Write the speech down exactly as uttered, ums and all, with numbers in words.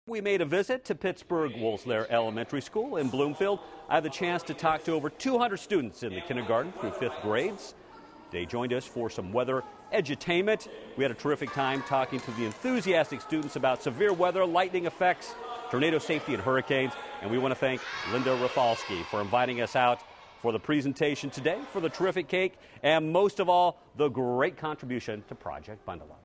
We made a visit to Pittsburgh Woolslair Elementary School in Bloomfield. I had the chance to talk to over two hundred students in the kindergarten through fifth grades. They joined us for some weather edutainment. We had a terrific time talking to the enthusiastic students about severe weather, lightning effects, tornado safety, and hurricanes. And we want to thank Linda Rafalski for inviting us out for the presentation today, for the terrific cake, and most of all, the great contribution to Project Bundle Up.